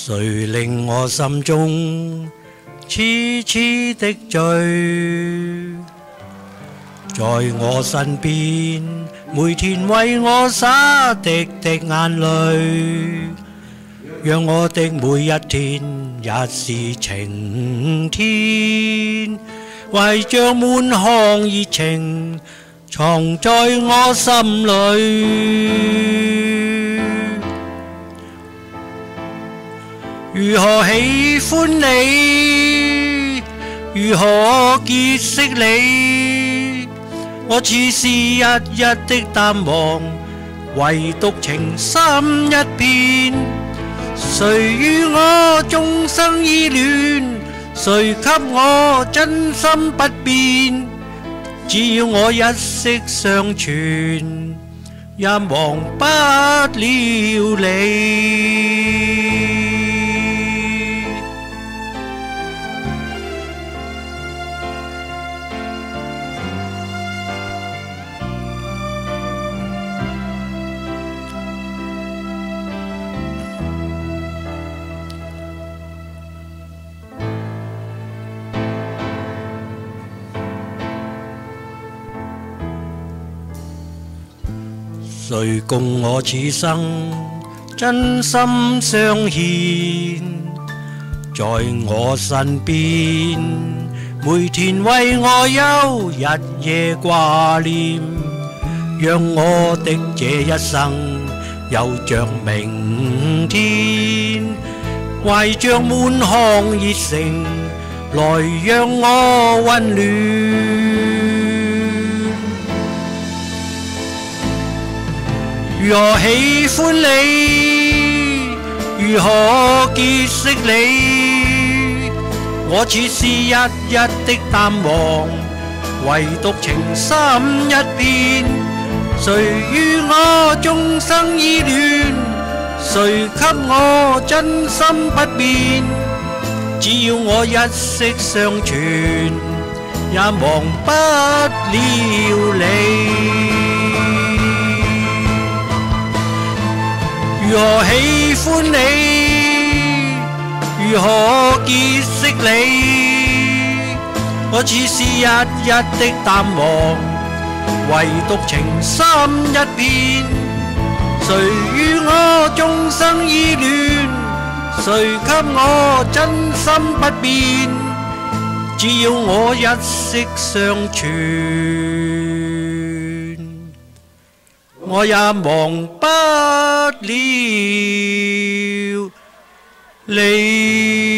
誰令我心中痴痴的醉？在我身邊，每天為我灑滴滴眼淚，讓我的每一天也是晴天，懷着滿腔熱情藏在我心裏。如何喜歡你，如何結識你，我似是日日的淡忘，唯獨情深一片。誰與我終生依戀，誰給我真心不變？只要我一息尚存，也忘不了你。誰共我此生真心相牽，在我身邊，每天為我憂，日夜掛念，讓我的這一生有着明天，懷着滿腔熱誠來讓我溫暖。如何喜歡你，如何結識你，我似是日日的淡忘，唯獨情深一片。誰與我終生依戀，誰給我真心不變？只要我一息尚存，也忘不了你。如何喜歡你，如何結識你，我似是日日的淡忘，唯獨情深一片。誰與我終生依戀，誰給我真心不變？只要我一息尚存，我也忘不了你。